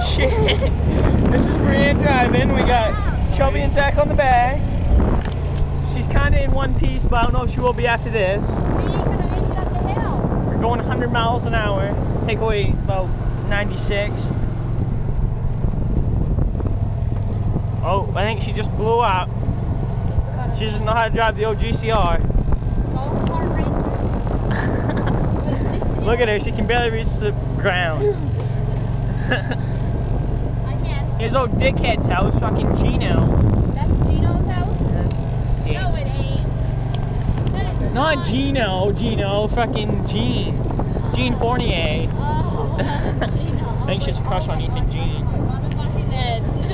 Shit. This is BreAnne driving. We got Shelby and Zach on the back. She's kind of in one piece, but I don't know if she will be after this. We're going 100 miles an hour. Take away about 96. Oh, I think she just blew up. She doesn't know how to drive the old GCR. Look at her, she can barely reach the ground. Here's old dickhead's house, fucking Gino. That's Gino's house? Yeah. No, it ain't. That is Not Gino, fucking Gene. Gene Fournier. Oh, Gino. I think she has a crush on Ethan Gene.